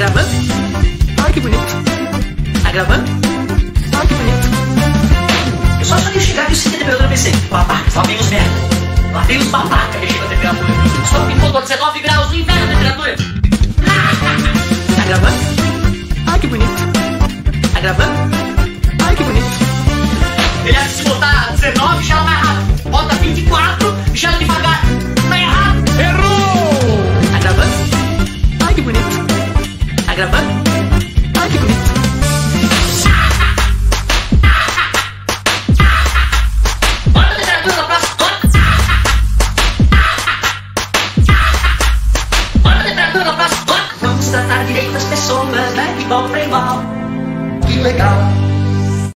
gravando? Ai, que bonito. Tá gravando? Ai, que bonito. Eu só ia chegar e sentir a temperatura e pensei, babaca, lá vem os merda. Lá vem os babaca que chega a temperatura. Só ficou 19